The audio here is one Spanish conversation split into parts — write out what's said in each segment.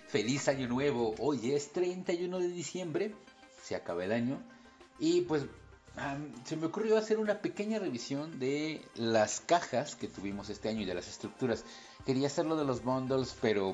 Feliz año nuevo. Hoy es 31 de diciembre. Se acaba el año. Y pues se me ocurrió hacer una pequeña revisión de las cajas que tuvimos este año y de las estructuras. Quería hacerlo de los bundles, pero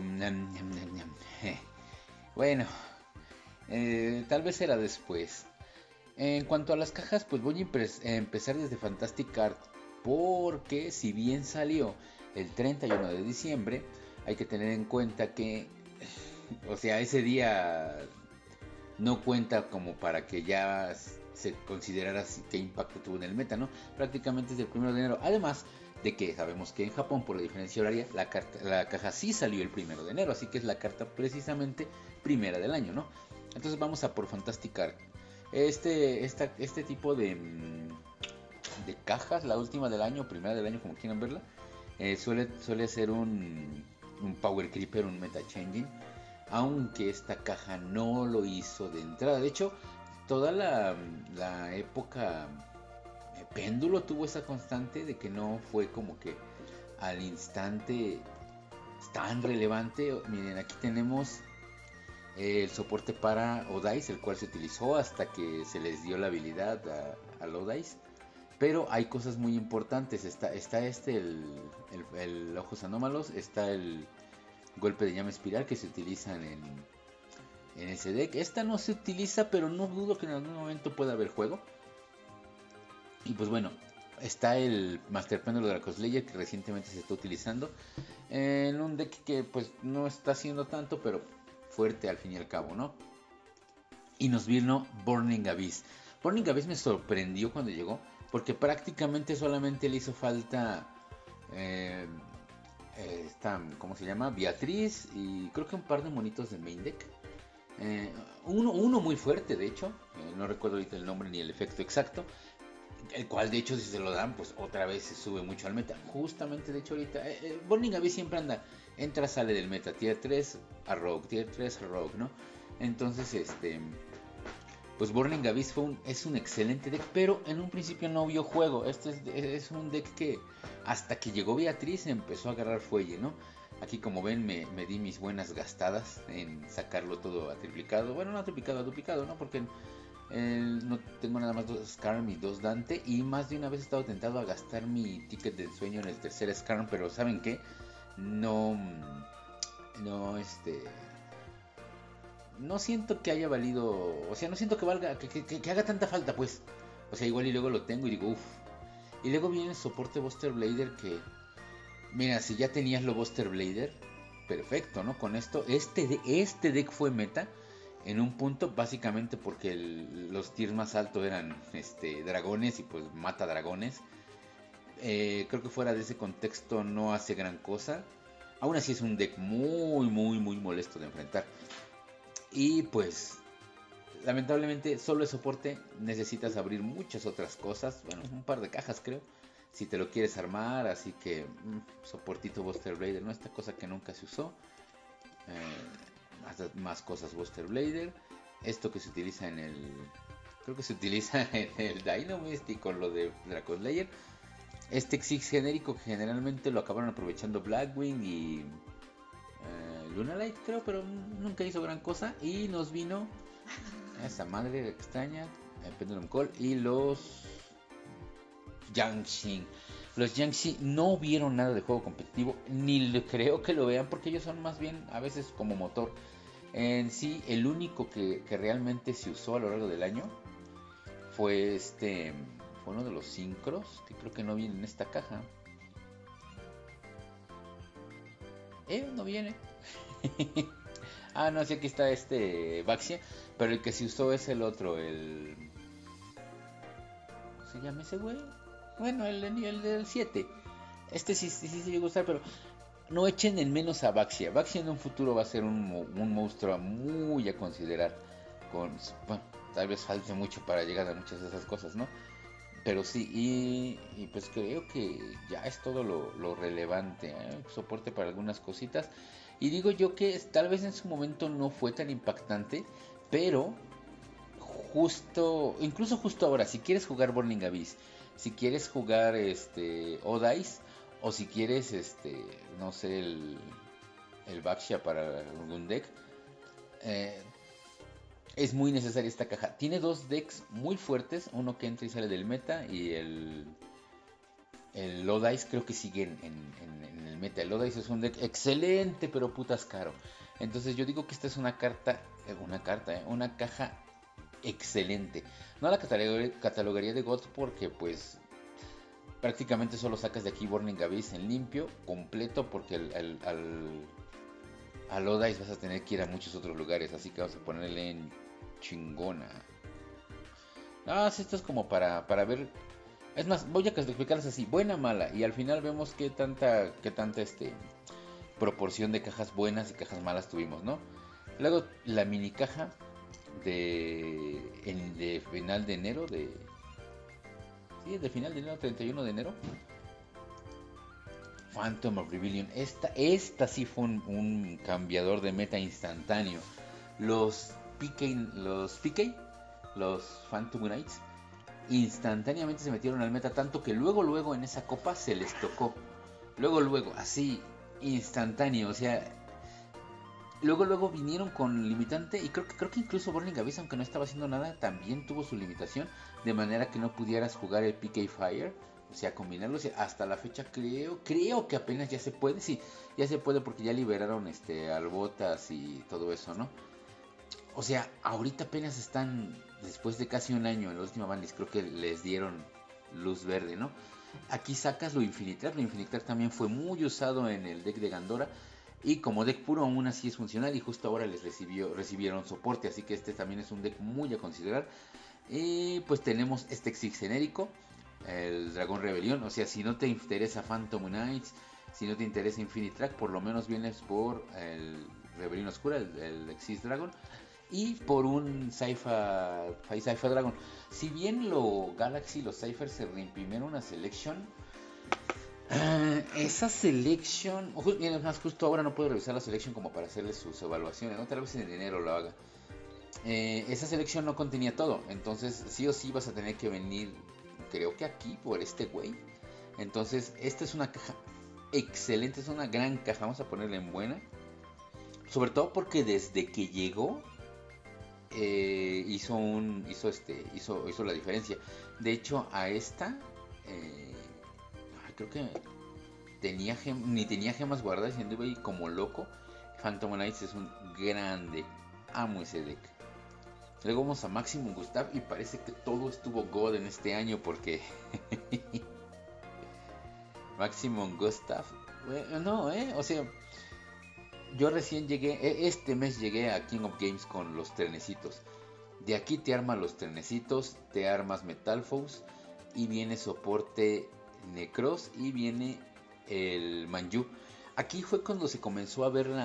bueno, tal vez será después. En cuanto a las cajas, pues voy a empezar desde Fantastic Art. Porque si bien salió el 31 de diciembre, hay que tener en cuenta que, o sea, ese día no cuenta como para que ya se considerara qué impacto tuvo en el meta, ¿no? Prácticamente es el 1 de enero. Además de que sabemos que en Japón, por la diferencia horaria, la caja sí salió el 1 de enero, así que es la carta precisamente primera del año, ¿no? Entonces vamos a por Fantastic Art. Este tipo de cajas, la última del año, primera del año, como quieran verla, suele ser un Power Creeper, un Meta Changing, aunque esta caja no lo hizo de entrada. De hecho, toda la época péndulo tuvo esa constante de que no fue como que al instante tan relevante. Miren, aquí tenemos el soporte para Odice, el cual se utilizó hasta que se les dio la habilidad al Odice. Pero hay cosas muy importantes. Está el ojos anómalos. Está el golpe de llama espiral que se utilizan en ese deck. Esta no se utiliza, pero no dudo que en algún momento pueda haber juego. Y pues bueno, está el Master Péndulo de Dracoslayer que recientemente se está utilizando en un deck que pues no está haciendo tanto, pero fuerte al fin y al cabo, ¿no? Y nos vino Burning Abyss. Burning Abyss me sorprendió cuando llegó, porque prácticamente solamente le hizo falta ¿cómo se llama? Beatriz y creo que un par de monitos de main deck. Uno muy fuerte, de hecho, no recuerdo ahorita el nombre ni el efecto exacto, el cual de hecho si se lo dan, pues otra vez se sube mucho al meta. Justamente, de hecho ahorita, Burning Abyss siempre entra, sale del meta, tier 3 a Rogue, tier 3 a Rogue, ¿no? Entonces, pues Burning Abyss es un excelente deck, pero en un principio no vio juego. Es un deck que hasta que llegó Beatriz empezó a agarrar fuelle, ¿no? Aquí como ven me di mis buenas gastadas en sacarlo todo a triplicado. Bueno, no a triplicado, a duplicado, ¿no? Porque no tengo nada más 2 Skarn y 2 Dante. Y más de una vez he estado tentado a gastar mi ticket del sueño en el tercer Skarn. Pero ¿saben qué? No, no siento que haya valido, o sea, no siento que valga, que haga tanta falta, pues. O sea, igual y luego lo tengo y digo, uff. Y luego viene el soporte Buster Blader que, mira, si ya tenías lo Buster Blader, perfecto, ¿no? Con esto, este deck fue meta en un punto, básicamente porque los tiers más altos eran dragones y pues mata dragones. Creo que fuera de ese contexto no hace gran cosa. Aún así es un deck muy, muy, muy molesto de enfrentar. Y pues, lamentablemente, solo el soporte necesitas abrir muchas otras cosas. Bueno, un par de cajas creo, si te lo quieres armar. Así que, soportito Buster Blader, ¿no? Esta cosa que nunca se usó. Más cosas Buster Blader. Esto que se utiliza creo que se utiliza en el Dynamist y con lo de Dracoslayer. Este Xyz genérico que generalmente lo acabaron aprovechando Blackwing y Lunalight creo, pero nunca hizo gran cosa. Y nos vino esa madre extraña, el Pendulum Call y los Yangtze. Los Yangtze no vieron nada de juego competitivo, ni creo que lo vean, porque ellos son más bien a veces como motor. En sí, el único que realmente se usó a lo largo del año fue fue uno de los sincros, que creo que no viene en esta caja. No viene. No, sí, aquí está Baxia, pero el que se usó es el otro, ¿cómo se llama ese güey? Bueno, el del 7. Sí se llegó a usar, pero no echen en menos a Baxia. Baxia en un futuro va a ser un monstruo muy a considerar. Bueno, tal vez falte mucho para llegar a muchas de esas cosas, ¿no? Pero sí, y pues creo que ya es todo lo relevante, soporte para algunas cositas. Y digo yo que tal vez en su momento no fue tan impactante, pero incluso justo ahora, si quieres jugar Burning Abyss, si quieres jugar Odice, o si quieres no sé, el Baxia para algún deck, eh, es muy necesaria esta caja. Tiene dos decks muy fuertes, uno que entra y sale del meta y el Lodice creo que sigue en el meta. El Lodice es un deck excelente, pero putas caro. Entonces yo digo que esta es una caja excelente. No la catalogaría de God porque pues prácticamente solo sacas de aquí Burning Abyss en limpio, completo, porque al Lodice vas a tener que ir a muchos otros lugares, así que vamos a ponerle en chingona. Ah, sí, esto es como para ver. Es más, voy a clasificarlas así, buena, mala, y al final vemos qué tanta proporción de cajas buenas y cajas malas tuvimos, ¿no? Luego la mini caja de final de enero, de final de enero, 31 de enero. Phantom of Rebellion. Esta sí fue un cambiador de meta instantáneo. Los los Phantom Knights, instantáneamente se metieron al meta, tanto que luego en esa copa se les tocó. Luego, así, instantáneo, o sea, luego vinieron con limitante y creo que incluso Burning Abyss, aunque no estaba haciendo nada, también tuvo su limitación, de manera que no pudieras jugar el PK Fire, o sea, combinarlos. Hasta la fecha creo que apenas ya se puede, sí, ya se puede porque ya liberaron Albotas y todo eso, ¿no? O sea, ahorita apenas están, después de casi un año en la última bandis, creo que les dieron luz verde, ¿no? Aquí sacas lo Infinitar también fue muy usado en el deck de Gandora. Y como deck puro aún así es funcional y justo ahora recibieron soporte, así que este también es un deck muy a considerar. Y pues tenemos este Exig genérico, el Dragón Rebelión, o sea, si no te interesa Phantom Knights, si no te interesa Infinitrack, por lo menos vienes por el Rebelión Oscura, el Exig Dragon, y por un Cypher Dragon. Si bien los Cypher se reimprimieron una Selection, esa Selection, más justo ahora no puedo revisar la Selection como para hacerle sus evaluaciones, ¿no? Tal vez en enero lo haga. Esa Selection no contenía todo, entonces sí o sí vas a tener que venir, creo que aquí, por este güey. Entonces esta es una caja excelente, es una gran caja, vamos a ponerla en buena. Sobre todo porque desde que llegó hizo la diferencia. De hecho, a esta creo que ni tenía gemas guardadas y anduve ahí como loco. Phantom Knights es un grande. Amo ese deck. Luego vamos a Maximum Gustav y parece que todo estuvo God en este año porque Maximum Gustav, no, o sea, yo recién llegué, este mes llegué a King of Games con los trenecitos. De aquí te armas los trenecitos, te armas Metalfoes y viene soporte Necros y viene el Manju. Aquí fue cuando se comenzó a ver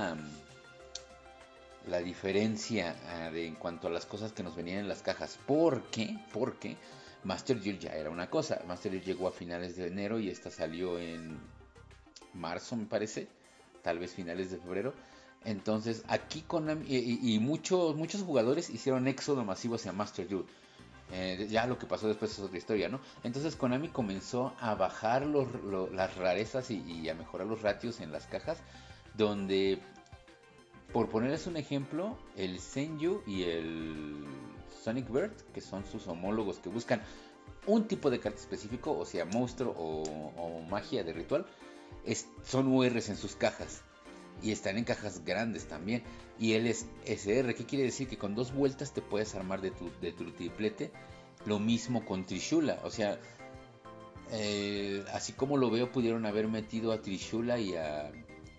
la diferencia en cuanto a las cosas que nos venían en las cajas. ¿Por qué? Porque Master Duel ya era una cosa. Master Duel llegó a finales de enero y esta salió en marzo, me parece. Tal vez finales de febrero. Entonces aquí Konami y muchos jugadores hicieron éxodo masivo hacia Master Duel. Ya lo que pasó después es otra historia, ¿no? Entonces Konami comenzó a bajar las rarezas y a mejorar los ratios en las cajas, donde, por ponerles un ejemplo, el Senju y el Sonic Bird, que son sus homólogos que buscan un tipo de carta específico, o sea, monstruo o magia de ritual, son URs en sus cajas. Y están en cajas grandes también. Y él es SR, ¿qué quiere decir? Que con 2 vueltas te puedes armar de tu triplete. Lo mismo con Trishula. O sea, así como lo veo, pudieron haber metido a Trishula y a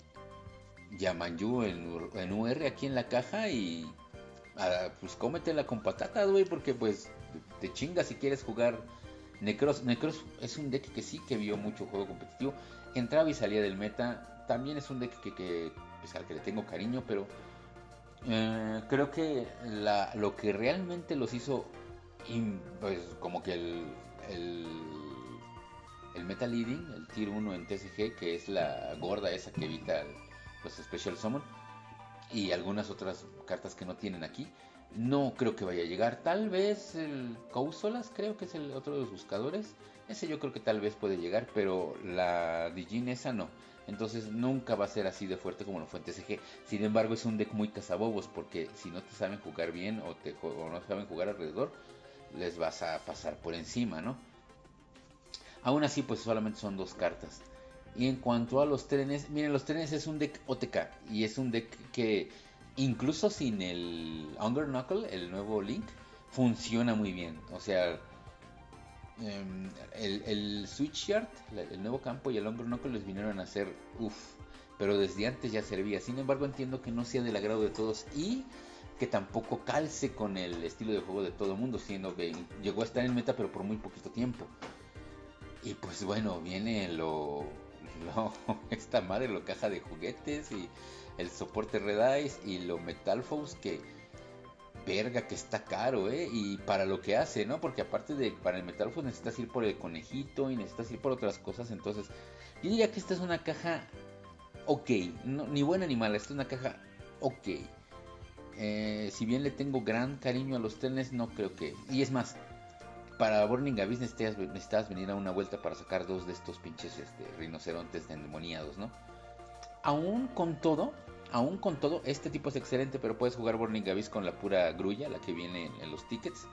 Manju en UR aquí en la caja. Y pues cómetela con patatas, güey, porque pues te chingas si quieres jugar Necros. Necros es un deck que sí que vio mucho juego competitivo. Entraba y salía del meta. También es un deck pues, al que le tengo cariño, pero creo que lo que realmente los hizo pues como que el meta leading, el tier 1 en TCG, que es la gorda esa que evita los Special Summon y algunas otras cartas que no tienen aquí, no creo que vaya a llegar. Tal vez el Cousolas, creo que es el otro de los buscadores. Ese yo creo que tal vez puede llegar, pero la Dijin esa no. Entonces nunca va a ser así de fuerte como lo fue en TCG. Sin embargo, es un deck muy cazabobos, porque si no te saben jugar bien o no saben jugar alrededor, les vas a pasar por encima, ¿no? Aún así, pues solamente son dos cartas. Y en cuanto a los trenes, miren, los trenes es un deck OTK. Y es un deck que incluso sin el Hunger Knuckle, el nuevo Link, funciona muy bien. O sea, el Switchyard, el nuevo campo y el Hunger Knuckle les vinieron a hacer uff. Pero desde antes ya servía. Sin embargo, entiendo que no sea del agrado de todos y que tampoco calce con el estilo de juego de todo el mundo, siendo que llegó a estar en meta pero por muy poquito tiempo. Y pues bueno, viene esta madre, lo caja de juguetes y el soporte Red Eyes y lo Metal Force que verga que está caro, y para lo que hace, ¿no? Porque aparte de para el Metal Force necesitas ir por el conejito y necesitas ir por otras cosas, entonces yo diría que esta es una caja ok, no, ni buena ni mala, esta es una caja ok. Si bien le tengo gran cariño a los trenes, no creo que... Y es más, para Burning Abyss necesitas venir a una vuelta para sacar dos de estos pinches rinocerontes endemoniados, ¿no? Aún con todo, este tipo es excelente, pero puedes jugar Burning Abyss con la pura grulla, la que viene en los tickets.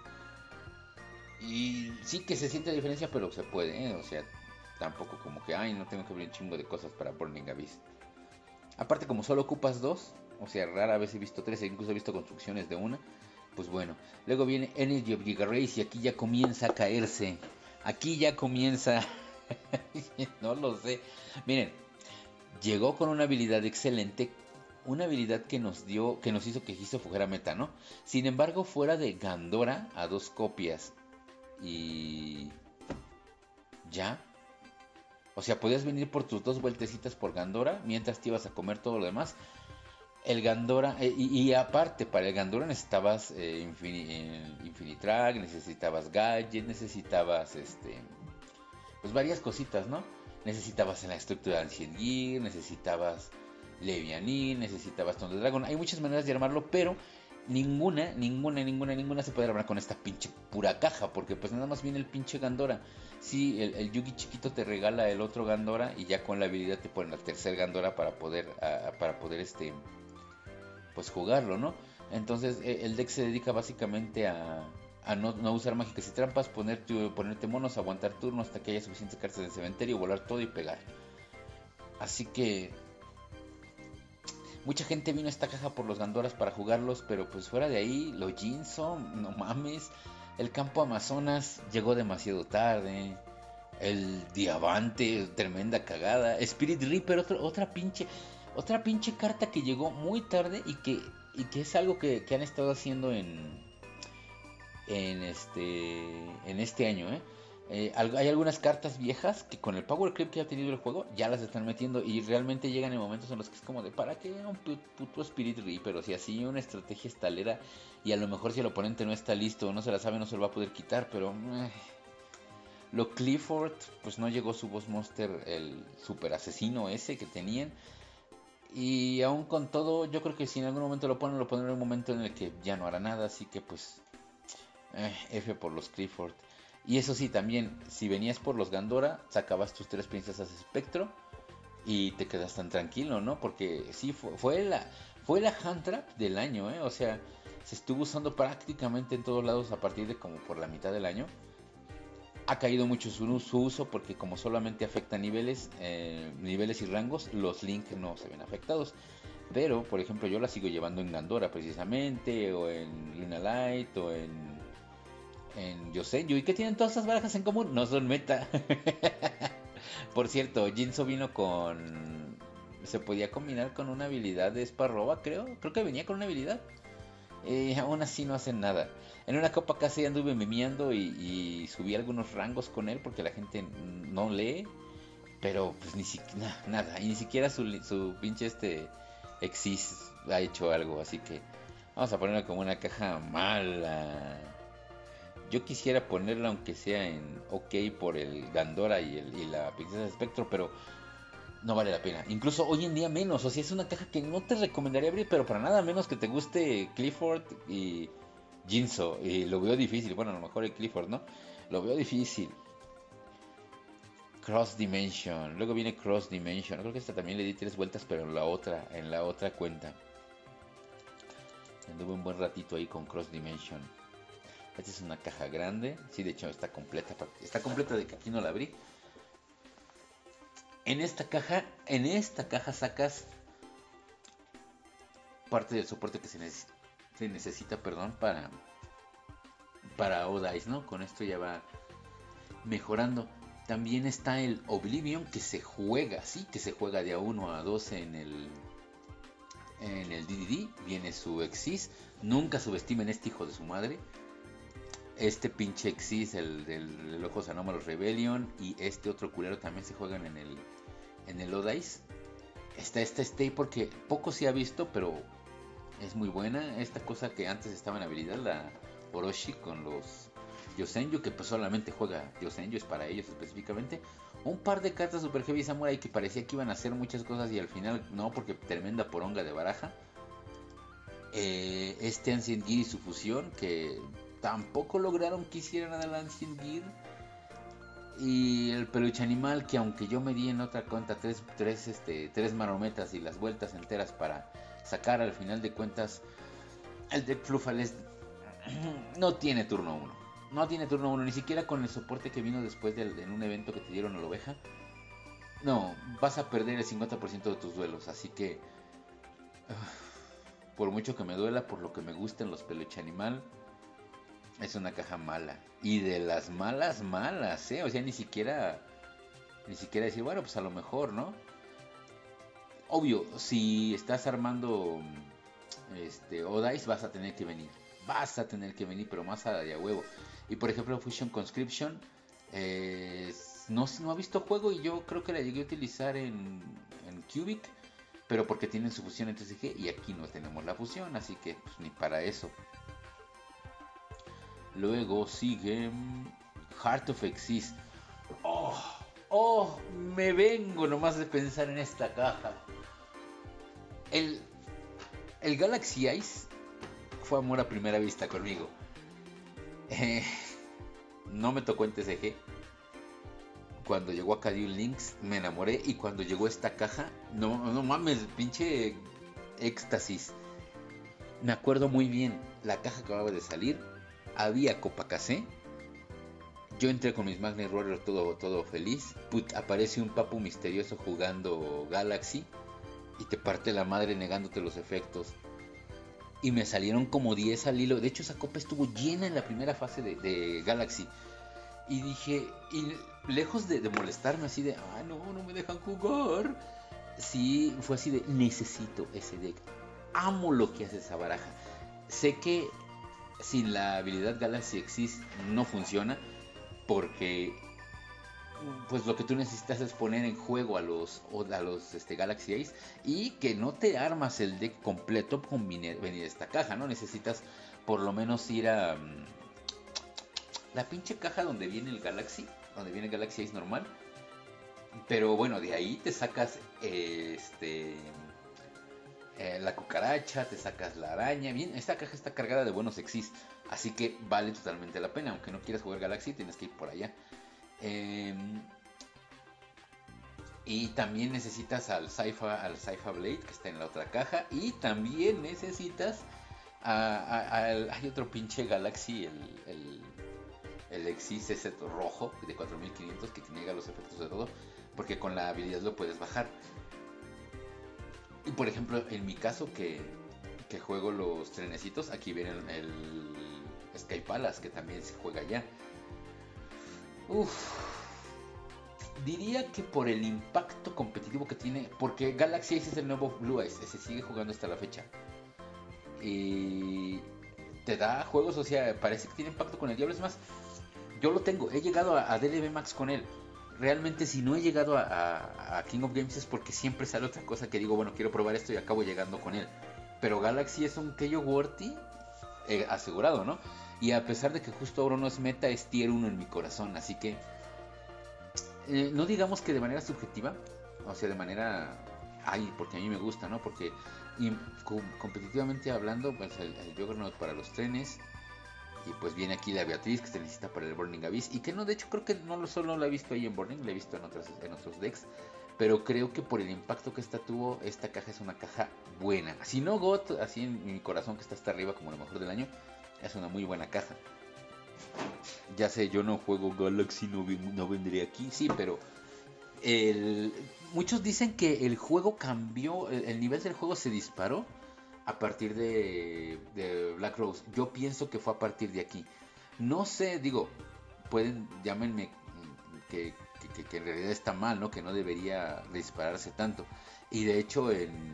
Y sí que se siente la diferencia, pero se puede, ¿eh? O sea, tampoco como que, ay, no tengo que abrir un chingo de cosas para Burning Abyss. Aparte, como solo ocupas dos, o sea, rara vez he visto tres, e incluso he visto construcciones de una. Pues bueno, luego viene Energy of Giga Rays y aquí ya comienza a caerse. Aquí ya comienza. No lo sé. Miren, llegó con una habilidad excelente. Una habilidad que nos hizo que Giso fuera meta, ¿no? Sin embargo, fuera de Gandora a 2 copias. Y ya. O sea, podías venir por tus 2 vueltecitas por Gandora mientras te ibas a comer todo lo demás. El Gandora, y aparte, para el Gandora necesitabas Infinitrack, necesitabas Gadget, necesitabas pues varias cositas, ¿no? Necesitabas en la estructura de Ancient Gear, necesitabas Levianil, necesitabas Thunder Dragon. Hay muchas maneras de armarlo, pero ninguna se puede armar con esta pinche pura caja, porque pues nada más viene el pinche Gandora. Sí, el Yugi chiquito te regala el otro Gandora y ya con la habilidad te ponen la tercer Gandora para poder pues jugarlo, ¿no? Entonces el deck se dedica básicamente a no usar mágicas y trampas, ponerte monos, aguantar turnos hasta que haya suficientes cartas en el cementerio, volar todo y pegar. Así que mucha gente vino a esta caja por los Gandoras para jugarlos, pero pues fuera de ahí, los Jinzo, no mames, el campo Amazonas llegó demasiado tarde. El Diamante, tremenda cagada. Spirit Reaper, otra pinche carta que llegó muy tarde y que es algo que han estado haciendo en este año, hay algunas cartas viejas que con el power creep que ha tenido el juego ya las están metiendo y realmente llegan en momentos en los que es como de ¿para qué un puto Spirit Reaper? O sea, sí, una estrategia estalera y a lo mejor si el oponente no está listo o no se la sabe no se lo va a poder quitar, pero... Lo Clifford, pues no llegó su boss monster, el super asesino ese que tenían. Y aún con todo, yo creo que si en algún momento lo ponen en un momento en el que ya no hará nada. Así que pues, F por los Clifford. Y eso sí, también, si venías por los Gandora, sacabas tus 3 princesas espectro y te quedas tan tranquilo, ¿no? Porque sí, fue la hand trap del año, O sea, se estuvo usando prácticamente en todos lados a partir de como por la mitad del año. Ha caído mucho su uso porque como solamente afecta niveles y rangos, los Link no se ven afectados. Pero, por ejemplo, yo la sigo llevando en Gandora precisamente, o en Luna Light, o en Yosenju. ¿Y qué tienen todas estas barajas en común? No son meta. Por cierto, Jinzo vino con... Se podía combinar con una habilidad de Sparroba, creo. Creo que venía con una habilidad. Aún así no hacen nada. En una copa casi anduve memeando y subí algunos rangos con él porque la gente no lee. Pero pues ni siquiera nada. Y ni siquiera su pinche Exis ha hecho algo. Así que vamos a ponerla como una caja mala. Yo quisiera ponerla aunque sea en OK por el Gandora y la Princesa de Espectro, pero no vale la pena. Incluso hoy en día menos. O sea, es una caja que no te recomendaría abrir, pero para nada menos que te guste Clifford y Jinzo. Y lo veo difícil. Bueno, a lo mejor el Clifford, ¿no? Lo veo difícil. Cross Dimension. Luego viene Cross Dimension. Creo que esta también le di 3 vueltas, pero en la otra cuenta. Anduve un buen ratito ahí con Cross Dimension. Esta es una caja grande. Sí, de hecho está completa. Está completa de que aquí no la abrí. En esta caja sacas parte del soporte que se necesita, perdón, para O-Dice, ¿no? Con esto ya va mejorando. También está el Oblivion, que se juega, sí, que se juega de a 1 a 12 en el DDD. Viene su Exis. Nunca subestimen este hijo de su madre. Este pinche Exis, el Ojos Anómalos Rebellion, y este otro culero también se juegan en el O-Dice. Está esta Stay porque poco se ha visto, pero es muy buena. Esta cosa que antes estaba en habilidad, la Orochi con los Yosenju, que pues solamente juega Yosenju, es para ellos específicamente. Un par de cartas Super Heavy Samurai que parecía que iban a hacer muchas cosas y al final no, porque tremenda poronga de baraja. Este Ancient Gear y su fusión, que tampoco lograron que hicieran nada el Ancient Gear. Y el peluche animal, que aunque yo me di en otra cuenta tres marometas y las vueltas enteras para sacar, al final de cuentas el deck Flufales no tiene turno 1. No tiene turno 1, ni siquiera con el soporte que vino después en un evento que te dieron a la oveja. No, vas a perder el 50% de tus duelos, así que por mucho que me duela, por lo que me gustan los peluche animal, es una caja mala. Y de las malas, malas, ¿eh? O sea, ni siquiera decir, bueno, pues a lo mejor, ¿no? Obvio, si estás armando O-Dice, vas a tener que venir. Pero más a de a huevo. Y por ejemplo, Fusion Conscription no ha visto juego, y yo creo que la llegué a utilizar en Cubic, pero porque tienen su fusión en TCG y aquí no tenemos la fusión, así que pues, ni para eso. Luego sigue Heart of Exis. Me vengo nomás de pensar en esta caja. El Galaxy Ice fue amor a primera vista conmigo. No me tocó en TCG. Cuando llegó a Cadillac Links me enamoré, y cuando llegó esta caja, no mames, pinche éxtasis. Me acuerdo muy bien, la caja acababa de salir, había Copa Casé. Yo entré con mis Magnet Warriors todo feliz. Aparece un papu misterioso jugando Galaxy y te parte la madre negándote los efectos. Y me salieron como 10 al hilo. De hecho, esa copa estuvo llena en la primera fase de Galaxy. Y dije, y lejos de molestarme así de, no me dejan jugar. Sí, fue así de, necesito ese deck. Amo lo que hace esa baraja. Sé que sin la habilidad Galaxy Exist no funciona, porque pues lo que tú necesitas es poner en juego a los Galaxy Ace, y que no te armas el deck completo con venir esta caja, ¿no? Necesitas por lo menos ir a la pinche caja donde viene el Galaxy Ace normal. Pero bueno, de ahí te sacas la cucaracha, te sacas la araña. Bien, esta caja está cargada de buenos Exis, así que vale totalmente la pena. Aunque no quieras jugar Galaxy, tienes que ir por allá. Y también necesitas al Saifa Blade, que está en la otra caja. Y también necesitas hay otro pinche Galaxy, el Exis ese rojo de 4500, que niega los efectos de todo, porque con la habilidad lo puedes bajar. Y por ejemplo, en mi caso, que juego los trenecitos, aquí viene el Sky Palace, que también se juega ya. Diría que por el impacto competitivo que tiene, porque Galaxy Ace es el nuevo Blue Eyes, se sigue jugando hasta la fecha. Y te da juegos, o sea, parece que tiene impacto con el Diablo. Es más, yo lo tengo, he llegado a DLB Max con él. Realmente, si no he llegado a King of Games es porque siempre sale otra cosa que digo, bueno, quiero probar esto, y acabo llegando con él. Pero Galaxy es un Keio Worthy asegurado, ¿no? Y a pesar de que justo ahora no es meta, es tier 1 en mi corazón. Así que no digamos que de manera subjetiva, o sea, de manera porque a mí me gusta, ¿no? Porque competitivamente hablando, pues el Juggernaut para los trenes, Y pues viene aquí la Beatriz que se necesita para el Burning Abyss. Y que no, de hecho creo que no solo la he visto ahí en Burning, la he visto en otros decks. Pero creo que por el impacto que esta tuvo, esta caja es una caja buena. Si no GOT, así en mi corazón que está hasta arriba como lo mejor del año, es una muy buena caja. Ya sé, yo no juego Galaxy, no vendré aquí, sí, pero muchos dicen que el juego cambió, el nivel del juego se disparó a partir de Black Rose. Yo pienso que fue a partir de aquí. No sé, digo, llámenme que en realidad está mal, ¿no? Que no debería dispararse tanto. Y de hecho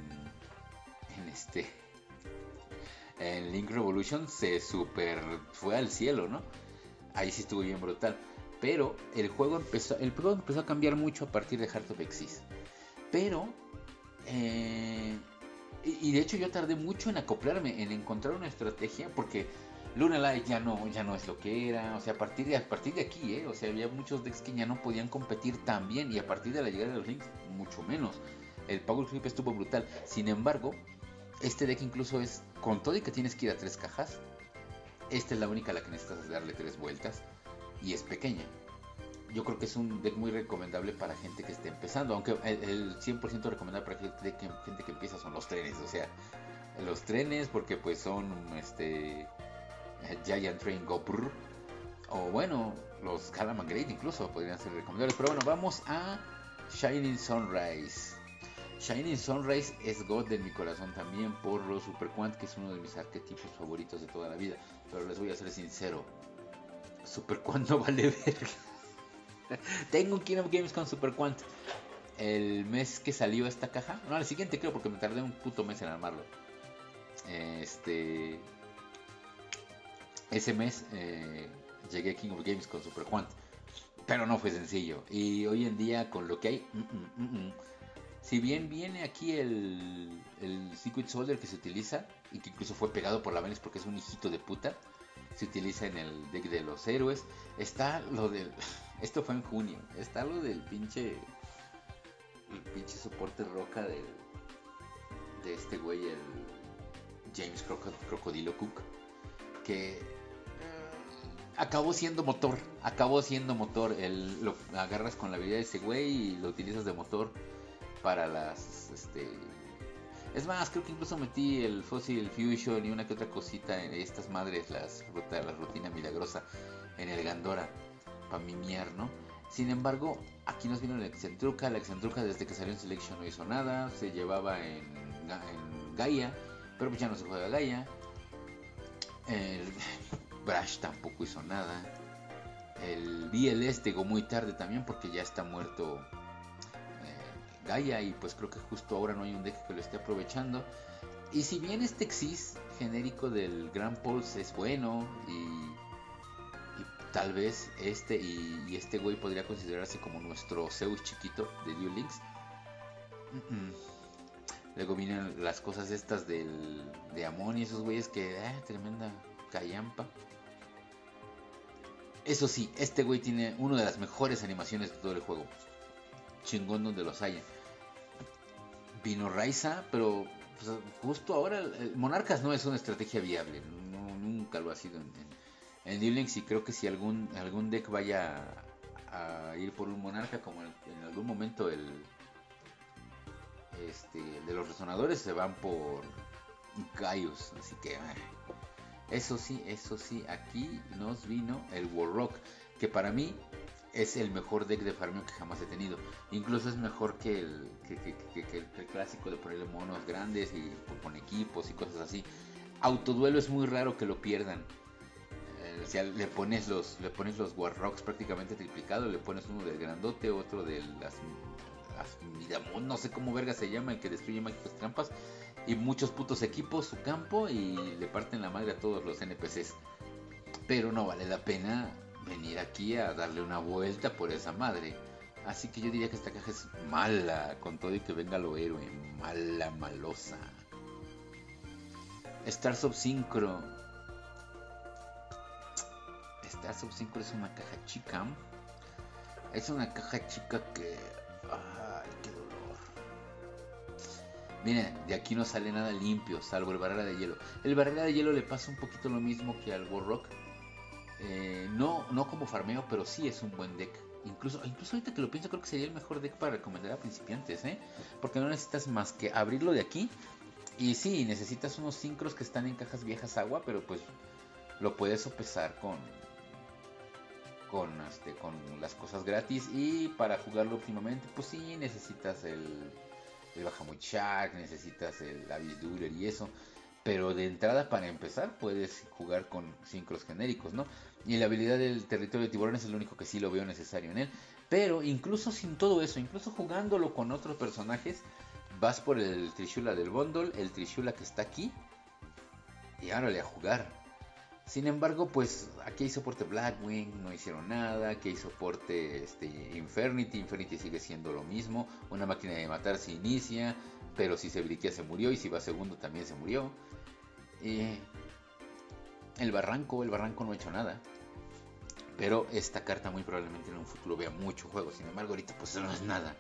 en Link Revolution se super fue al cielo, ¿no? Ahí sí estuvo bien brutal. Pero el juego empezó a cambiar mucho a partir de Heart of Exis. Pero y de hecho yo tardé mucho en acoplarme, en encontrar una estrategia, porque Lunalight ya no es lo que era. O sea, a partir de aquí, o sea, había muchos decks que ya no podían competir tan bien, y a partir de la llegada de los Links, mucho menos. El Power Creep estuvo brutal. Sin embargo, este deck incluso es, con todo y que tienes que ir a 3 cajas, esta es la única a la que necesitas darle 3 vueltas, y es pequeña. Yo creo que es un deck muy recomendable para gente que esté empezando, aunque el 100% recomendable para gente que empieza son los trenes. O sea, los trenes, porque pues son Giant Train Gopur, o bueno, los Calaman Great incluso podrían ser recomendables. Pero bueno, vamos a Shining Sunrise. Shining Sunrise es God de mi corazón también, por los Super Quant, que es uno de mis arquetipos favoritos de toda la vida. Pero les voy a ser sincero, Super Quant no vale verga. Tengo un King of Games con Super Quant. El mes que salió esta caja, no, el siguiente creo, porque me tardé un puto mes en armarlo. Ese mes llegué a King of Games con Super Quant, pero no fue sencillo. Y hoy en día, con lo que hay, si bien viene aquí el Secret Soldier que se utiliza, y que incluso fue pegado por la Venus porque es un hijito de puta, se utiliza en el deck de los héroes. Está lo del... Esto fue en junio. Está lo del pinche soporte roca de este güey, el James Crocodilo Cook, que acabó siendo motor. Lo agarras con la habilidad de ese güey y lo utilizas de motor para las... Es más, creo que incluso metí el Fossil Fusion y una que otra cosita en estas madres, la rutina milagrosa en el Gandora, para mimiar, ¿no? Sin embargo, aquí nos vino la Excentruca. La Excentruca desde que salió en Selection no hizo nada. Se llevaba en Gaia, pero pues ya no se juega Gaia. El Brash tampoco hizo nada. El BLS llegó muy tarde también, porque ya está muerto Gaia, y pues creo que justo ahora no hay un deck que lo esté aprovechando. Y si bien este Exis genérico del Grand Pulse es bueno, y tal vez este güey podría considerarse como nuestro Zeus chiquito de Duel Links. Luego vienen las cosas estas de Amon y esos güeyes que tremenda callampa. Eso sí, este güey tiene una de las mejores animaciones de todo el juego. Chingón donde los haya. Vino Raiza, pero pues, justo ahora el Monarcas no es una estrategia viable. No, nunca lo ha sido en Duel Links, y creo que si algún deck vaya a ir por un Monarca, como en algún momento el de los resonadores, se van por Gaius. Así que eso sí, aquí nos vino el Warrock, que para mí es el mejor deck de farmeo que jamás he tenido. Incluso es mejor que el clásico de ponerle monos grandes y con equipos y cosas así. Autoduelo es muy raro que lo pierdan. O sea, le pones los Warrocks prácticamente triplicados. Le pones uno del grandote, otro de las Midamon, no sé cómo verga se llama, el que destruye mágicas trampas, y muchos putos equipos, su campo, y le parten la madre a todos los NPCs. Pero no vale la pena venir aquí a darle una vuelta por esa madre. Así que yo diría que esta caja es mala, con todo y que venga lo héroe. Malosa. Star Subsynchro. Star Subsynchro es una caja chica. Es una caja chica que... ¡ay, qué dolor! Miren, de aquí no sale nada limpio, salvo el Barrera de Hielo. El Barrera de Hielo le pasa un poquito lo mismo que al Warrock, No como farmeo, pero sí es un buen deck. Incluso ahorita que lo pienso, creo que sería el mejor deck para recomendar a principiantes, ¿eh? Porque no necesitas más que abrirlo de aquí. Y sí, necesitas unos sincros que están en cajas viejas agua, pero pues lo puedes sopesar con las cosas gratis. Y para jugarlo óptimamente, pues sí, necesitas el Bahamut Shark, necesitas el Abyss Dueler y eso. Pero de entrada, para empezar, puedes jugar con sincros genéricos, ¿no? Y la habilidad del territorio de tiburones es lo único que sí lo veo necesario en él. Pero incluso sin todo eso, incluso jugándolo con otros personajes, vas por el Trishula del bundle, el Trishula que está aquí, y árale a jugar. Sin embargo, pues aquí hay soporte Blackwing, no hicieron nada. Aquí hay soporte Infernity. Infernity sigue siendo lo mismo. Una máquina de matar se inicia, pero si se briquea se murió, y si va segundo también se murió. El barranco no ha hecho nada. Pero esta carta muy probablemente en un futuro vea mucho juego. Sin embargo, ahorita pues no es nada.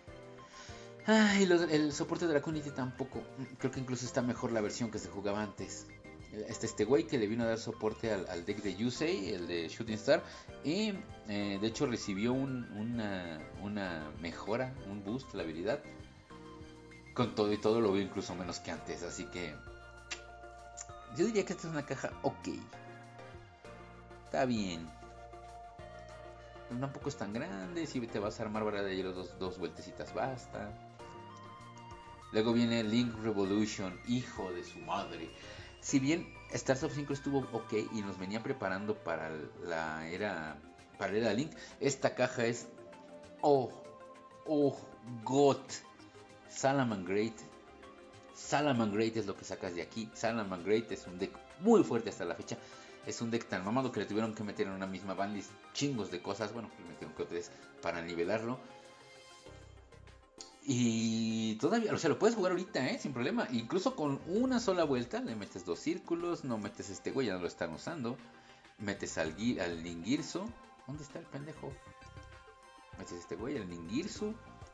El soporte de Draconite tampoco. Creo que incluso está mejor la versión que se jugaba antes. Este güey que le vino a dar soporte al deck de Yusei, el de Shooting Star. Y de hecho recibió una mejora, un boost la habilidad. Con todo y todo lo veo incluso menos que antes. Así que yo diría que esta es una caja ok. Está bien. Tampoco es tan grande. Si te vas a armar para de hielo, dos vueltecitas basta. Luego viene Link Revolution, hijo de su madre. Si bien Stars of 5 estuvo ok y nos venía preparando para la era Link, esta caja es God. Salamangreat es lo que sacas de aquí. Salamangreat es un deck muy fuerte hasta la fecha. Es un deck tan mamado que le tuvieron que meter en una misma bandlist chingos de cosas. Bueno, le metieron que otras para nivelarlo. Y todavía, o sea, lo puedes jugar ahorita, sin problema. Incluso con una sola vuelta le metes 2 círculos. No metes güey, ya no lo están usando. Metes al Ningirsu. ¿Dónde está el pendejo? Metes güey, el Ningirsu.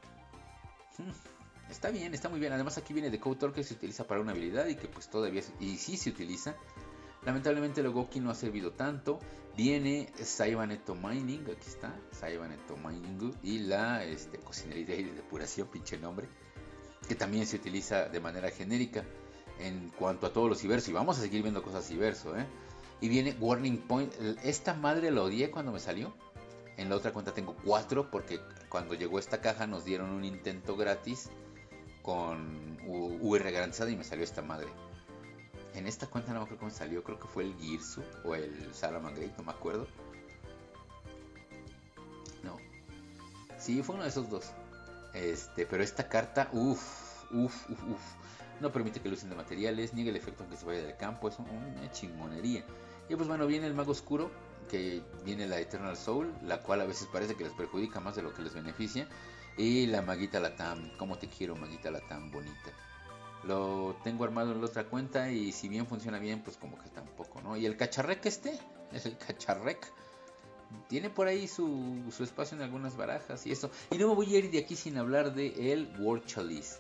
Está bien, está muy bien. Además aquí viene The Code que se utiliza para una habilidad y que pues todavía sí se utiliza. Lamentablemente el Goki no ha servido tanto. Viene Saibaneto Mining, aquí está, Saibaneto Mining, y la cocinería y de depuración, pinche nombre, que también se utiliza de manera genérica en cuanto a todos los Iverso. Y vamos a seguir viendo cosas Iverso, Y viene Warning Point. Esta madre la odié cuando me salió. En la otra cuenta tengo 4 porque cuando llegó esta caja nos dieron un intento gratis con UR garantizada y me salió esta madre. En esta cuenta no me acuerdo cómo salió, creo que fue el Girsu o el Salamangreat, no me acuerdo. No. Sí, fue uno de esos dos. Pero esta carta, no permite que lo usen de materiales, niega el efecto aunque se vaya del campo, es una chingonería. Y pues bueno, viene el Mago Oscuro, que viene la Eternal Soul, la cual a veces parece que les perjudica más de lo que les beneficia. Y la Maguita Latam, como te quiero, Maguita Latam bonita. Lo tengo armado en la otra cuenta y si bien funciona bien, pues como que tampoco, ¿no? Y el Cacharrec es el Cacharrec. Tiene por ahí su espacio en algunas barajas y eso. Y no me voy a ir de aquí sin hablar de el War Chalice.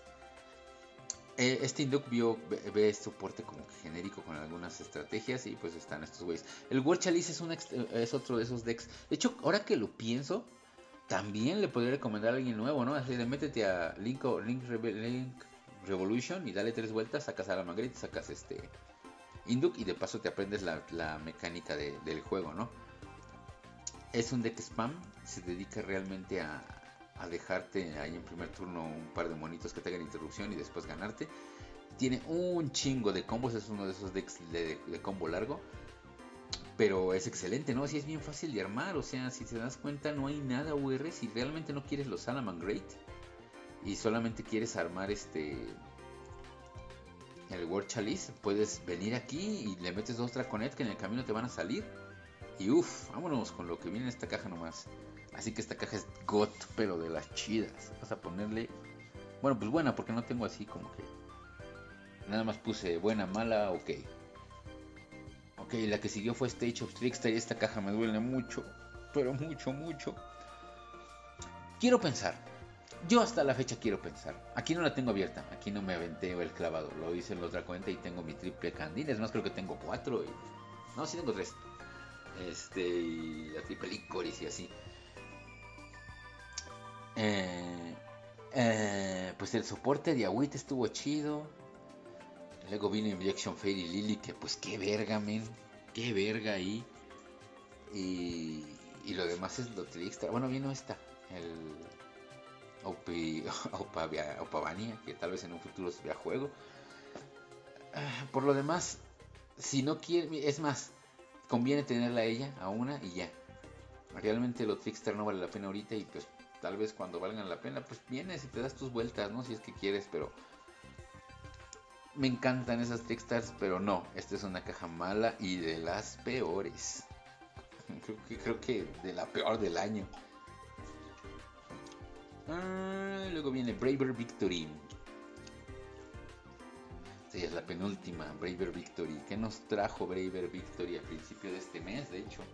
Induk ve soporte como que genérico con algunas estrategias y pues están estos güeyes. El War Chalice es otro de esos decks. De hecho, ahora que lo pienso, también le podría recomendar a alguien nuevo, ¿no? Así de métete a Link Revolution y dale 3 vueltas, sacas a la Magritte, sacas Induk y de paso te aprendes la mecánica del juego, ¿no? Es un deck spam, se dedica realmente a dejarte ahí en primer turno un par de monitos que te hagan interrupción y después ganarte. Tiene un chingo de combos, es uno de esos decks de combo largo, pero es excelente, ¿no? Así es bien fácil de armar, o sea, si te das cuenta no hay nada UR, si realmente no quieres los Salamangreat y solamente quieres armar el War Chalice, puedes venir aquí y le metes 2 Draconet que en el camino te van a salir. Y vámonos con lo que viene en esta caja nomás. Así que esta caja es GOT, pero de las chidas. Vas a ponerle... Bueno, pues buena, porque no tengo así como que... Nada más puse buena, mala, ok. Ok, la que siguió fue Stage of Trickster y esta caja me duele mucho. Pero mucho, mucho. Quiero pensar. Yo hasta la fecha quiero pensar. Aquí no la tengo abierta. Aquí no me aventé el clavado. Lo hice en la otra cuenta y tengo mi triple candil. Es más, creo que tengo 4. No, sí tengo 3. y la triple licorice y así. Eh, pues el soporte de Agüita estuvo chido. Luego vino Injection Fairy Lily, que pues qué verga, men. Qué verga ahí. Y lo demás es lo extra. Bueno, vino esta, el Opavania, que tal vez en un futuro se vea juego. Por lo demás, si no quiere, es más, conviene tenerla a ella, a una y ya. Realmente lo Trickstar no vale la pena ahorita y pues tal vez cuando valgan la pena, pues vienes y te das tus vueltas, ¿no? Si es que quieres, pero me encantan esas Trickstars, pero no, esta es una caja mala y de las peores. Creo que de la peor del año. Luego viene Braver Victory. Esta es la penúltima, Braver Victory. ¿Qué nos trajo Braver Victory a principio de este mes? De hecho,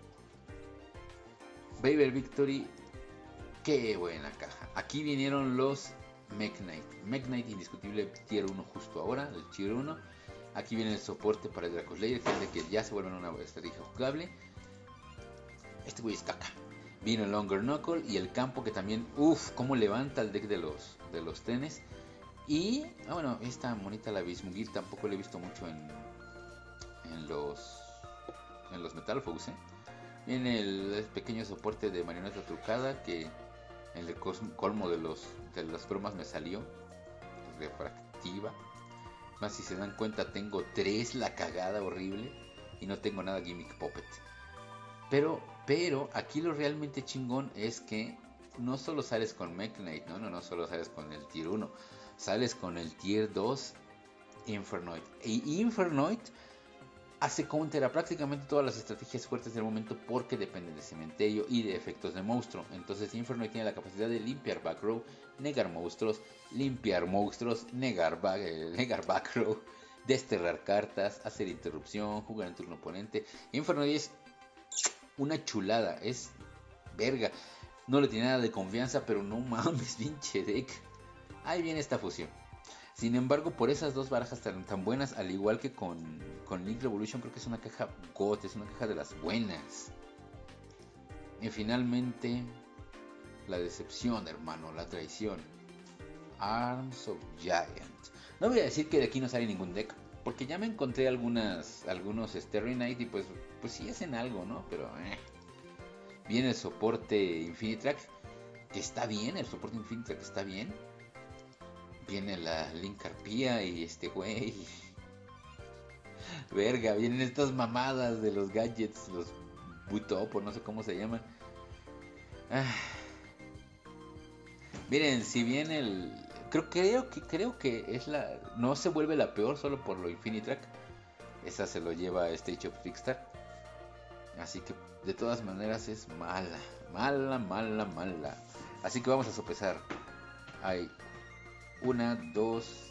Braver Victory, qué buena caja. Aquí vinieron los Mech Knight. Mech Knight indiscutible tier 1 justo ahora, el tier 1. Aquí viene el soporte para el Draco Slayer, que es de que ya se vuelven una estrategia jugable. Este güey es caca. Vino el Longer Knuckle y el campo que también, cómo levanta el deck de los trenes. Y, bueno, esta monita la Bismugir tampoco la he visto mucho en los Metal Foes, Viene el pequeño soporte de marioneta trucada que en el colmo de las bromas me salió. Refractiva. Más si se dan cuenta tengo 3 la cagada horrible y no tengo nada Gimmick Puppet. Pero aquí lo realmente chingón es que no solo sales con Mech Knight, no solo sales con el tier 1, sales con el tier 2 Infernoid. Y Infernoid hace counter a prácticamente todas las estrategias fuertes del momento porque depende de cementerio y de efectos de monstruo. Entonces Infernoid tiene la capacidad de limpiar back row, negar monstruos, negar back row, desterrar cartas, hacer interrupción, jugar en turno oponente. Infernoid es una chulada, es verga. No le tiene nada de confianza, pero no mames, pinche deck. Ahí viene esta fusión. Sin embargo, por esas dos barajas tan buenas, al igual que con Link Revolution, creo que es una caja GOT, es una caja de las buenas. Y finalmente, la decepción, hermano, la traición. Arms of Giant. No voy a decir que de aquí no sale ningún deck, porque ya me encontré algunos Starry Night y pues sí hacen algo, ¿no? Pero viene el soporte Infinitrack, que está bien, el soporte Infinitrack está bien. Viene la Link Arpía y este güey. Verga, vienen estas mamadas de los gadgets, los Bootop o no sé cómo se llaman. Miren, si bien creo que es no se vuelve la peor solo por lo Infinitrack. Esa se lo lleva Stage of Trickstar. Así que de todas maneras es mala. Así que vamos a sopesar. Hay 1, 2,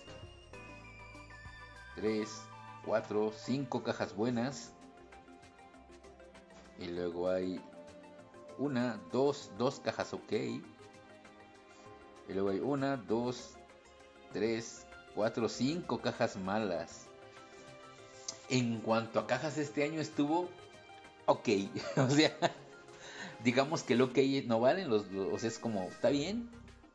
3, 4, 5 cajas buenas. Y luego hay 1, 2 cajas ok. Y luego hay 1, 2, 3, 4, 5 cajas malas. En cuanto a cajas, este año estuvo ok. O sea, digamos que el ok no valen. O sea, es como, está bien.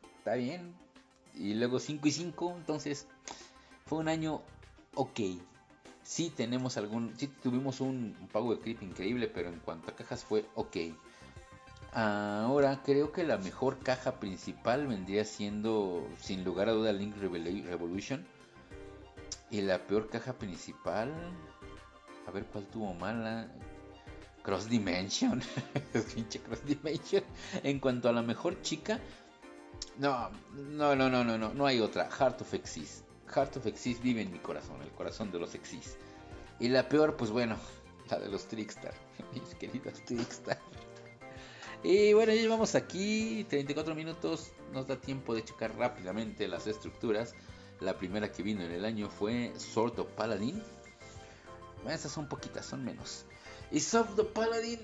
Y luego 5 y 5. Entonces, fue un año ok. Sí tuvimos un pago de creep increíble, pero en cuanto a cajas fue ok. Ahora creo que la mejor caja principal vendría siendo sin lugar a duda Link Revolution. Y la peor caja principal, a ver cuál tuvo mala. Cross Dimension. Pinche Cross Dimension. En cuanto a la mejor chica, no hay otra. Heart of Exis. Heart of Exis vive en mi corazón, el corazón de los Exis. Y la peor, pues bueno, la de los Trickstar. Mis queridos Trickstar. Y bueno, ya llevamos aquí 34 minutos. Nos da tiempo de checar rápidamente las estructuras. La primera que vino en el año fue Sword of Paladin. Bueno, estas son poquitas, son menos. Y Sword of Paladin,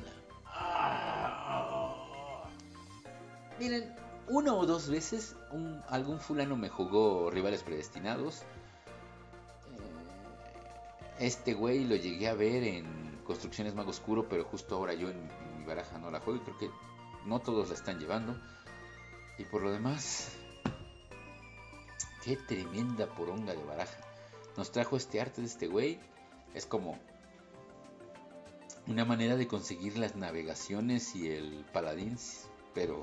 miren, 1 o 2 veces algún fulano me jugó Rivales Predestinados. Este güey lo llegué a ver Construcciones Mago Oscuro, pero justo ahora yo en mi baraja no la juego y creo que no todos la están llevando. Y por lo demás, qué tremenda poronga de baraja. Nos trajo este arte de este güey. Es como una manera de conseguir las navegaciones y el paladins, pero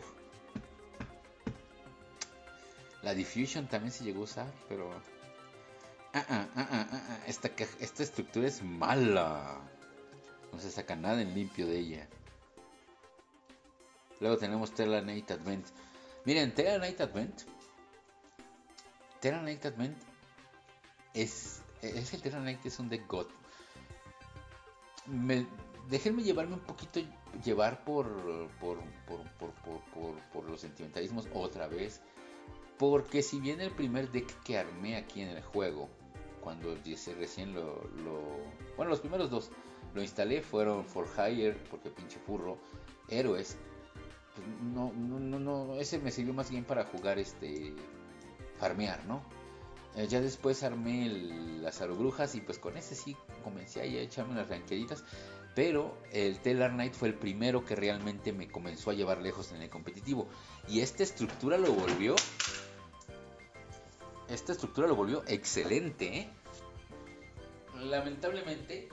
la diffusion también se llegó a usar, pero esta estructura es mala. No se saca nada en limpio de ella. Luego tenemos Terranite Advent. Miren, Terranite Advent es el Terranite, es un deck God. Déjenme llevarme un poquito, llevar por los sentimentalismos otra vez. Porque si bien el primer deck que armé aquí en el juego, cuando recién bueno, los primeros dos lo instalé fueron For Hire, porque pinche furro, Héroes. Pues no, ese me sirvió más bien para jugar farmear, ¿no? Ya después armé las Arobrujas y pues con ese sí comencé ahí a echarme unas ranqueritas. Pero el Tellarknight fue el primero que realmente me comenzó a llevar lejos en el competitivo. Y esta estructura lo volvió excelente, ¿eh? Lamentablemente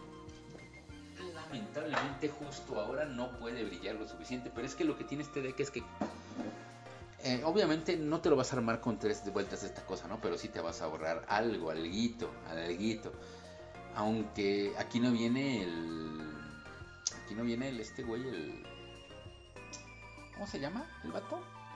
justo ahora no puede brillar lo suficiente. Pero es que lo que tiene este deck es que obviamente no te lo vas a armar con 3 vueltas de esta cosa, ¿no? Pero sí te vas a ahorrar alguito. Aunque aquí no viene este güey, ¿cómo se llama? ¿El vato?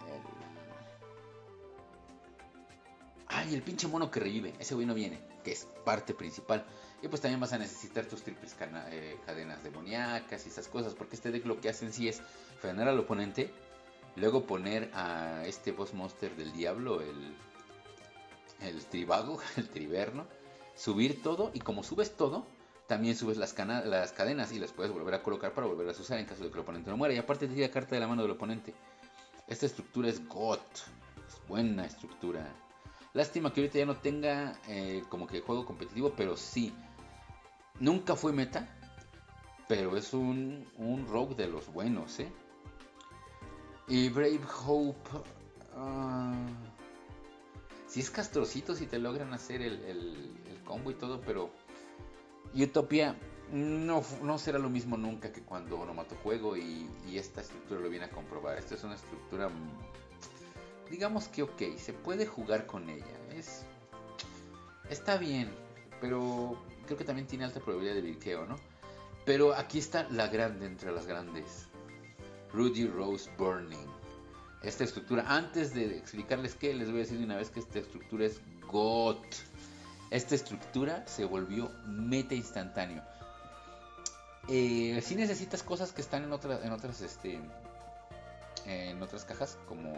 El pinche mono que revive. Ese güey no viene, que es parte principal. Y pues también vas a necesitar tus triples cadenas demoníacas y esas cosas. Porque este deck lo que hace en sí es frenar al oponente. Luego poner a este boss monster del diablo, el trivago, el triverno. Subir todo, y como subes todo, también subes las cadenas y las puedes volver a colocar para volverlas a usar en caso de que el oponente no muera. Y aparte te tira carta de la mano del oponente. Esta estructura es GOT. Es buena estructura. Lástima que ahorita ya no tenga como que juego competitivo, pero sí. Nunca fue meta, pero es un rogue de los buenos, ¿eh? Y Brave Hope... si es castrocito si te logran hacer el combo y todo, pero Utopia no será lo mismo nunca que cuando Onomato juego y esta estructura lo viene a comprobar. Esta es una estructura, digamos que ok, se puede jugar con ella, está bien, pero creo que también tiene alta probabilidad de briqueo, ¿no? Pero aquí está la grande entre las grandes, Rudy Rose Burning. Esta estructura, antes de explicarles qué, les voy a decir de una vez que esta estructura es GOT. Esta estructura se volvió meta instantáneo. Si necesitas cosas que están en otras cajas, como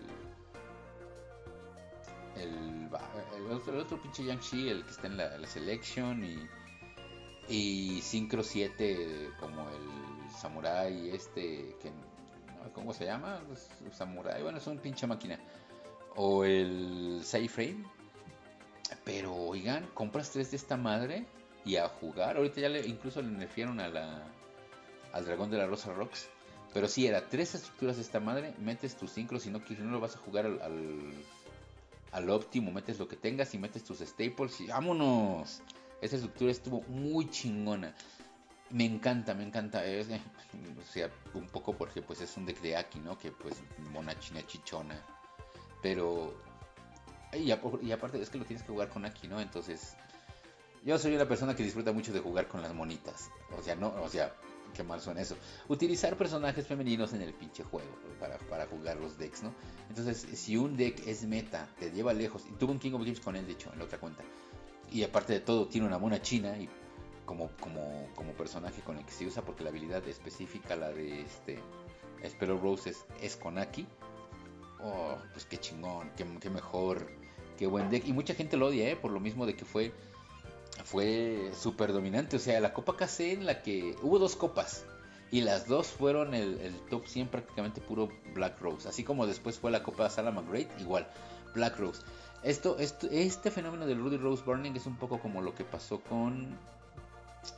el otro pinche Yang-Chi, el que está en la Selection, y Synchro 7, como el Samurai que ¿cómo se llama? Samurai, bueno, es un pinche máquina. O el Cyframe. Pero oigan, compras 3 de esta madre y a jugar. Ahorita ya incluso le nerfearon al dragón de la Rosa Rocks. Pero sí, era 3 estructuras de esta madre. Metes tu sincro, si no lo vas a jugar al óptimo, metes lo que tengas y metes tus staples y ¡vámonos! Esa estructura estuvo muy chingona. Me encanta, o sea, un poco porque pues es un deck de Aki, ¿no? Que pues mona china chichona. Pero y aparte es que lo tienes que jugar con Aki, ¿no? Entonces, yo soy una persona que disfruta mucho de jugar con las monitas. O sea, qué mal suena eso. Utilizar personajes femeninos en el pinche juego para jugar los decks, ¿no? Entonces, si un deck es meta, te lleva lejos. Y tuve un King of Games con él, de hecho, en la otra cuenta. Y aparte de todo, tiene una mona china y como personaje con el que se usa, porque la habilidad específica, la de Spell Roses, es con Aki. Oh, pues qué chingón, qué mejor, qué buen deck. Y mucha gente lo odia, por lo mismo de que fue súper dominante. O sea, la Copa KC en la que hubo 2 copas y las 2 fueron el top 100 prácticamente puro Black Rose. Así como después fue la Copa Salama Great, igual, Black Rose. Este fenómeno del Rudy Rose Burning es un poco como lo que pasó con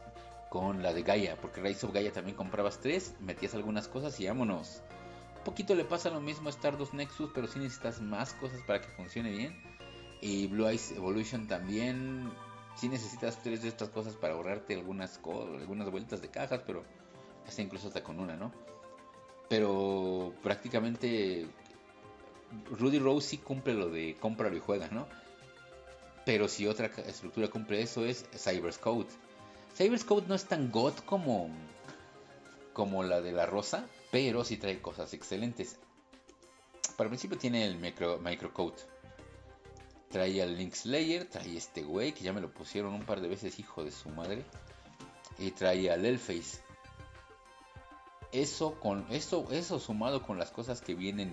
con la de Gaia, porque Rise of Gaia también comprabas 3, metías algunas cosas y vámonos. Un poquito le pasa lo mismo a Stardust Nexus, pero sí necesitas más cosas para que funcione bien. Y Blue Eyes Evolution también, sí necesitas 3 de estas cosas para ahorrarte algunas vueltas de cajas, pero hasta incluso hasta con una, ¿no? Pero prácticamente Rudy Rose sí cumple lo de cómpralo y juega, ¿no? Pero si otra estructura cumple eso es Cyber's Code. Cyber's Code no es tan god como la de la rosa, pero sí trae cosas excelentes. Para el principio tiene el microcode. Trae al Link Slayer, trae este güey que ya me lo pusieron un par de veces, hijo de su madre. Y trae al Elface. Eso sumado con las cosas que vienen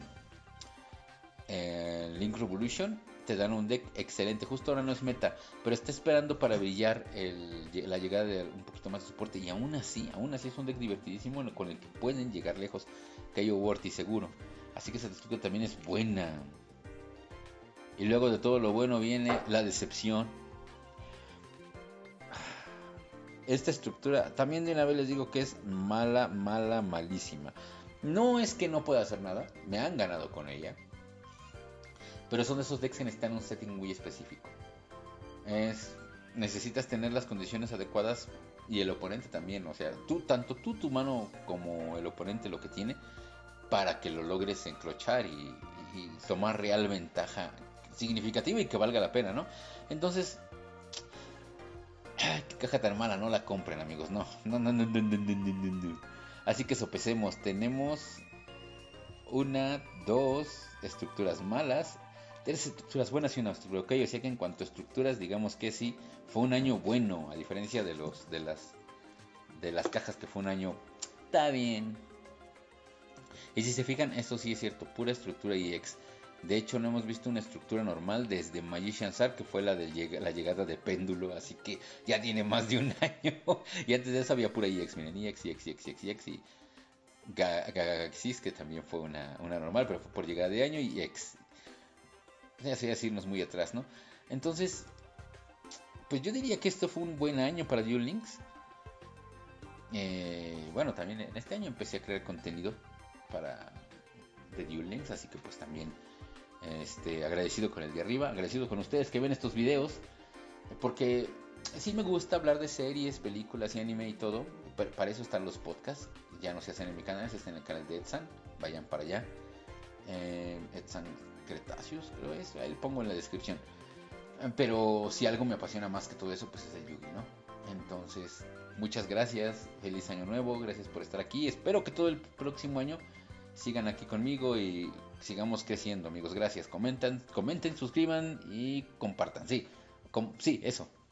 en Link Revolution, te dan un deck excelente. Justo ahora no es meta, pero está esperando para brillar la llegada de un poquito más de soporte. Y aún así es un deck divertidísimo con el que pueden llegar lejos. Kaio Worthy seguro. Así que esa estructura también es buena. Y luego de todo lo bueno viene la decepción. Esta estructura, también de una vez les digo que es mala, malísima. No es que no pueda hacer nada, me han ganado con ella. Pero son de esos decks que necesitan un setting muy específico. Necesitas tener las condiciones adecuadas y el oponente también. O sea, tanto tú, tu mano, como el oponente lo que tiene, para que lo logres encrochar y tomar real ventaja significativa y que valga la pena, ¿no? Entonces, qué caja tan mala, no la compren, amigos, no. Así que sopesemos, tenemos 1, 2 estructuras malas, 3 estructuras buenas y una estructura ok. O sea que en cuanto a estructuras, digamos que sí, fue un año bueno, a diferencia de las cajas, que fue un año, está bien. Y si se fijan, eso sí es cierto, pura estructura EX. De hecho, no hemos visto una estructura normal desde Magician's Arc, que fue la llegada de Péndulo, así que ya tiene más de un año. Y antes de eso había pura EX, miren, EX y Galaxis, que también fue una normal, pero fue por llegada de año, y EX. Ya sería irnos muy atrás, ¿no? Entonces, pues yo diría que esto fue un buen año para Duel Links. Bueno, también en este año empecé a crear contenido de Duel Links, así que pues también agradecido con el de arriba, agradecido con ustedes que ven estos videos, porque sí me gusta hablar de series, películas y anime y todo. Para eso están los podcasts, ya no se hacen en mi canal, se hacen en el canal de Edsan, vayan para allá. Edsan Cretaceous, creo es, ahí lo pongo en la descripción. Pero si algo me apasiona más que todo eso, pues es el Yugi, ¿no? Entonces, muchas gracias, feliz año nuevo, gracias por estar aquí. Espero que todo el próximo año sigan aquí conmigo y sigamos creciendo, amigos. Gracias. Comenten, suscriban y compartan. Sí, sí, eso.